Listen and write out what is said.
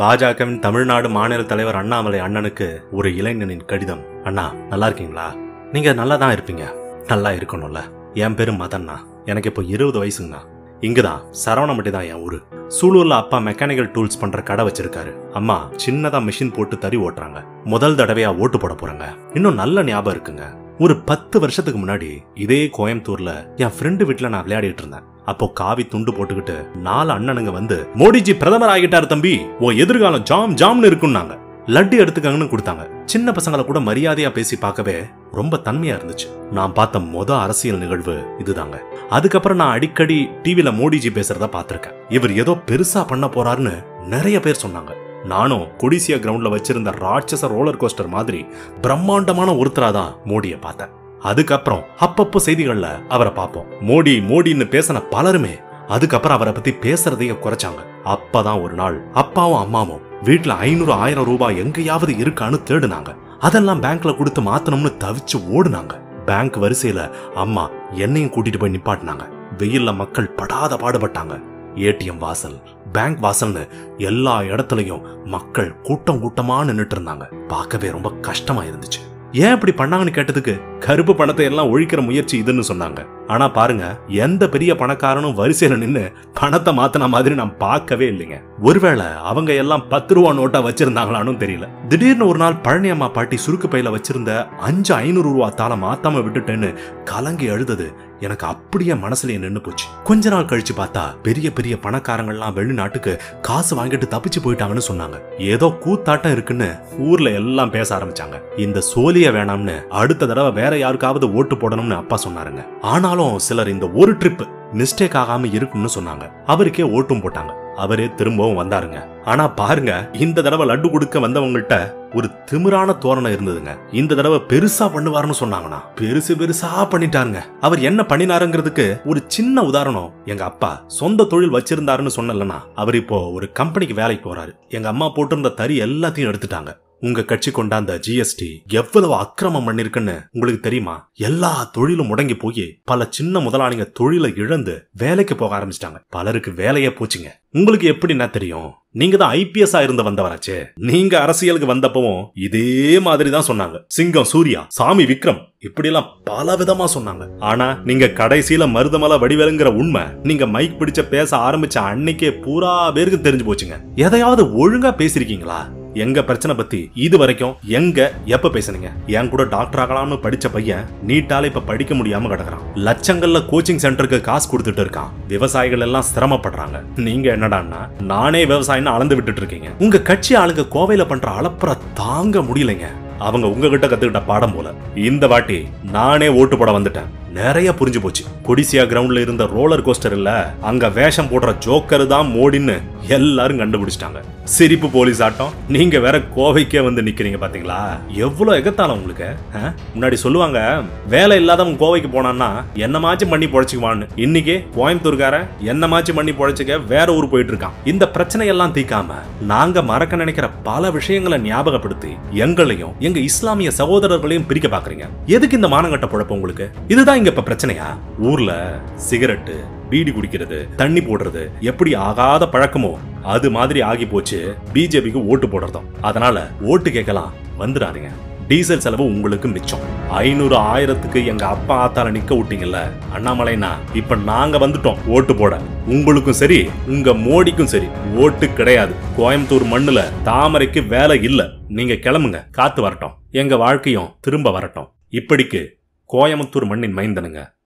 பாஜகவின் தமிழ்நாடு மாநில தலைவர் அண்ணாமலை அண்ணனுக்கு ஒரு இளைஞனின் கடிதம். அண்ணா, நல்லா இருக்கீங்களா? நீங்க நல்லா தான் இருப்பீங்க, நல்லா இருக்கணும்ல. என் பேரு மதன்னா, எனக்கு இப்போ 20 வயசுங்கண்ணா. இங்குதான் சரவணம்பட்டி தான் என் ஊரு. சூலூர்ல அப்பா மெக்கானிக்கல் டூல்ஸ் பண்ற கடை வச்சிருக்காரு. அம்மா சின்னதா மிஷின் போட்டு தறி ஓட்டுறாங்க. முதல் தடவையா ஓட்டு போட போறாங்க. இன்னும் நல்ல ஞாபகம் இருக்குங்க. ஒரு 10 வருஷத்துக்கு முன்னாடி இதே கோயம்புத்தூர்ல என் ஃப்ரெண்டு வீட்டுல நான் விளையாடிட்டு இருந்தேன். அப்போ காவி துண்டு போட்டுக்கிட்டு 4 அண்ணனுங்க வந்து, மோடிஜி பிரதமர் ஆகிட்டாரு தம்பி, உன் எதிர்காலம் ஜாம் ஜாம்னு இருக்குன்னாங்க. லட்டு எடுத்துக்கங்கன்னு கொடுத்தாங்க. சின்ன பசங்களை கூட மரியாதையா பேசி பார்க்கவே ரொம்ப தன்மையா இருந்துச்சு. நான் பார்த்த அரசியல் நிகழ்வு இதுதாங்க. அதுக்கப்புறம் நான் அடிக்கடி டிவில மோடிஜி பேசுறத பார்த்திருக்கேன். இவர் ஏதோ பெருசா பண்ண போறாருன்னு நிறைய பேர் சொன்னாங்க. நானும் கொடிசியா கிரவுண்ட்ல வச்சிருந்த ராட்சச ரோலர் கோஸ்டர் மாதிரி பிரம்மாண்டமான ஒருத்தராதான் மோடியை பார்த்தேன். அதுக்கப்புறம் அப்பப்போ செய்திகள்ல அவரை பார்ப்போம். மோடி மோடின்னு பேசின பலருமே அதுக்கப்புறம் அவரை பத்தி பேசுறதையே குறைச்சாங்க. அப்பதான் ஒரு நாள் அப்பாவும் அம்மாவும் வீட்டுல 500-1000 ரூபாய் எங்கேயாவது இருக்கான்னு தேடுனாங்க. அதெல்லாம் பேங்க்ல கொடுத்து மாத்தணும்னு தவிச்சு ஓடுனாங்க. பேங்க் வரிசையில அம்மா என்னையும் கூட்டிட்டு போய் நிப்பாட்டினாங்க. வெயில்ல மக்கள் படாத பாடுபட்டாங்க. ஏடிஎம் வாசல், பேங்க் வாசல்னு எல்லா இடத்துலயும் மக்கள் கூட்டம் கூட்டமா நின்னுட்டு இருந்தாங்க. பார்க்கவே ரொம்ப கஷ்டமா இருந்துச்சு. ஏன் இப்படி பண்ணாங்கன்னு கேட்டதுக்கு கருப்பு பணத்தை எல்லாம் ஒழிக்கிற முயற்சி இதுன்னு சொன்னாங்க. ஆனா பாருங்க, எந்த பெரிய பணக்காரனும் வரிசையில நின்னு பணத்தை மாத்தின மாதிரி நான் பார்க்கவே இல்லைங்க. ஒருவேளை அவங்க எல்லாம் 10 ரூபா நோட்டா வச்சிருந்தாங்களான்னு தெரியல. திடீர்னு ஒரு நாள் பழனி அம்மா பாட்டி சுருக்கு பையில வச்சிருந்த 500 ரூபா தாள மாத்தாம விட்டுட்டேன்னு கலங்கி அழுதது எனக்கு அப்படியே மனசுலயே நின்னு போச்சு. கொஞ்ச நாள் கழிச்சு பார்த்தா பெரிய பெரிய பணக்காரங்கள்லாம் வெளிநாட்டுக்கு காசு வாங்கிட்டு தப்பிச்சு போயிட்டாங்கன்னு சொன்னாங்க. ஏதோ கூத்தாட்டம் இருக்குன்னு ஊர்ல எல்லாம் பேச ஆரம்பிச்சாங்க. இந்த சோழிய வேணாம்னு அடுத்த தடவை வேற யாருக்காவது ஓட்டு போடணும்னு அப்பா சொன்னாருங்க. ஆனாலும் சிலர் இந்த ஒரு ட்ரிப் மிஸ்டேக் ஆகாம இருக்கும்னு சொன்னாங்க. அவருக்கே ஓட்டும் போட்டாங்க. அவரே திரும்பவும் வந்தாருங்க. ஆனா பாருங்க, இந்த தடவை லட்டு கொடுக்க வந்தவங்கள்ட்ட ஒரு திமிரான தோரணை இருந்ததுங்க. இந்த தடவை பெருசா பண்ணுவாருன்னு சொன்னாங்கன்னா பெருசா பண்ணிட்டாருங்க. அவர் என்ன பண்ணினாருங்கிறதுக்கு ஒரு சின்ன உதாரணம். எங்க அப்பா சொந்த தொழில் வச்சிருந்தாருன்னு சொன்னலன்னா, அவர் இப்போ ஒரு கம்பெனிக்கு வேலைக்கு போறாரு. எங்க அம்மா போட்டிருந்த தறி எல்லாத்தையும் எடுத்துட்டாங்க. உங்க கட்சி கொண்டாந்த ஜிஎஸ்டி எவ்வளவு அக்கிரமம் பண்ணிருக்குன்னு உங்களுக்கு தெரியுமா? எல்லா தொழிலும் முடங்கி போய் பல சின்ன முதலாளிங்க தொழிலை இழந்து வேலைக்கு போக ஆரம்பிச்சிட்டாங்க. பலருக்கு வேலையே போச்சுங்க. உங்களுக்கு எப்படின்னா தெரியும்? நீங்க தான் ஐபிஎஸ் இருந்து வந்தவராச்சே. நீங்க அரசியலுக்கு வந்தப்பவும் இதே மாதிரி தான் சொன்னாங்க. சிங்கம் சூர்யா, சாமி விக்ரம், இப்படி எல்லாம் பல விதமா சொன்னாங்க. ஆனா நீங்க கடைசியில மருதமலை வடிவேலுங்கிற உண்மை நீங்க மைக் பிடிச்ச பேச ஆரம்பிச்ச அன்னைக்கே பூரா பேருக்கு தெரிஞ்சு போச்சுங்க. எதையாவது ஒழுங்கா பேசிருக்கீங்களா? எங்க பிரச்சனை பத்தி இது வரைக்கும் எங்க எப்ப பேசுனீங்க? என் கூட டாக்டர் ஆகலாம்னு படிச்ச பையன் நீட்டால இப்ப படிக்க முடியாம கிடக்குறான். லட்சங்கள்ல கோச்சிங் சென்டருக்கு காசு கொடுத்துட்டு இருக்கான். விவசாயிகள் எல்லாம் சிரமப்படுறாங்க. நீங்க என்னடான்னா நானே விவசாயம் அளந்து விட்டுட்டு இருக்கீங்க. உங்க கட்சி ஆளுங்க கோவையில பண்ற அளப்புற தாங்க முடியலைங்க. அவங்க உங்ககிட்ட கத்துக்கிட்ட பாடம் போல. இந்த வாட்டி நானே ஓட்டு போட வந்துட்டேன். நிறைய புரிஞ்சு போச்சு. கொடிசியா கிரவுண்ட்ல இருந்த ரோலர் கோஸ்டர் இல்ல, அங்க வேஷம் போடுற ஜோக்கர் தான் மோடின்னு எல்லாரும் கண்டுபிடிச்சிட்டாங்க. சிரிப்பு போலீஸ் ஆட்டம். நீங்க வேற கோவைக்கே வந்து நிக்கிறீங்க பாத்தீங்களா? எவ்வளவு எகத்தாலும் உங்களுக்கு. முன்னாடி சொல்லுவாங்க, வேலை இல்லாதவன் கோவைக்கு போனான்னா என்னமாச்சும் பண்ணி பொழைச்சுக்குவான்னு. இன்னைக்கு கோயம்புத்தூர்காரன் என்னமாச்சும் பண்ணி பொழைச்சுக்க வேற ஊர் போயிட்டு இருக்கான். இந்த பிரச்சனை எல்லாம் தீக்காம நாங்க மறக்க நினைக்கிற பல விஷயங்களை ஞாபகப்படுத்தி எங்களையும் எங்க இஸ்லாமிய சகோதரர்களையும் பிரிக்க பாக்குறீங்க. எதுக்கு இந்த மானங்கட்ட பொழப்பு உங்களுக்கு? இதுதான் இங்க இப்ப பிரச்சனையா? ஊர்ல சிகரெட்டு, பீடி குடிக்கிறது, தண்ணி போடுறது எப்படி ஆகாத பழக்கமோ அது மாதிரி ஆகி போச்சு பிஜேபிக்கு ஓட்டு போடுறதும். அதனால ஓட்டு கேட்கலாம் வந்துடாதீங்க. டீசல் செலவு உங்களுக்கு மிச்சம். 500-1000க்கு எங்க அப்பா ஆத்தால நிக்க விட்டீங்கல்ல அண்ணாமலைனா, இப்ப நாங்க வந்துட்டோம் ஓட்டு போட. உங்களுக்கும் சரி உங்க மோடிக்கும் சரி ஓட்டு கிடையாது. கோயம்புத்தூர் மண்ணுல தாமரைக்கு வேலை இல்ல. நீங்க கிளம்புங்க, காத்து வரட்டும், எங்க வாழ்க்கையும் திரும்ப வரட்டும். இப்படிக்கு கோயம்புத்தூர் மண்ணின் மைந்தனுங்க